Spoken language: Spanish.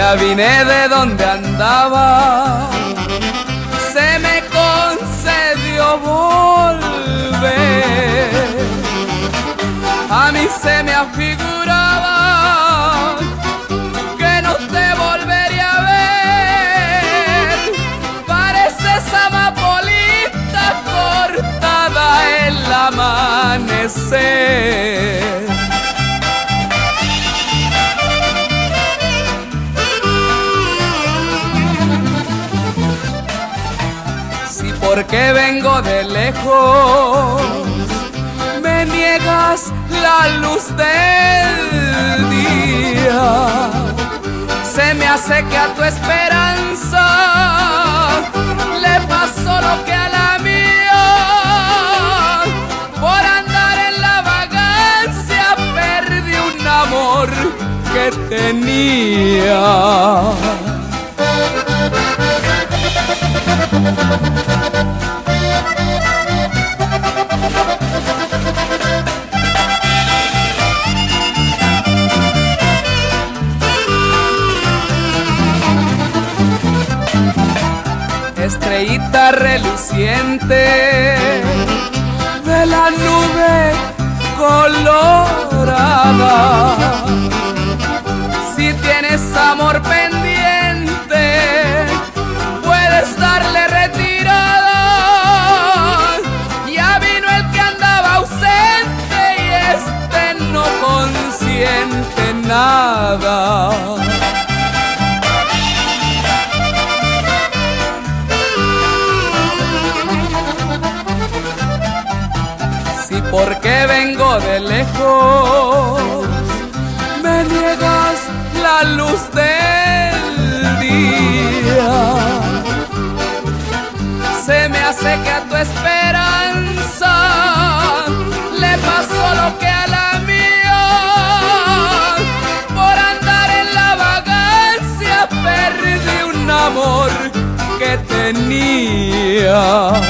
ya vine de donde andaba, se me concedió volver. A mí se me afiguraba que no te volvería a ver. Pareces amapolita cortada en el amanecer. Si porque vengo de lejos me niegas la luz del día, se me hace que a tu esperanza le pasó lo que a la mía. Por andar en la vagancia perdí un amor que tenía. Estrellita reluciente de la nube colorada, si tienes amor pendiente puedes darle retirada. Ya vino el que andaba ausente y este no consiente nada. Si porque vengo de lejos me niegas la luz del día, se me hace que a tu esperanza le pasó lo que a la mía. Por andar en la vagancia perdí un amor que tenía.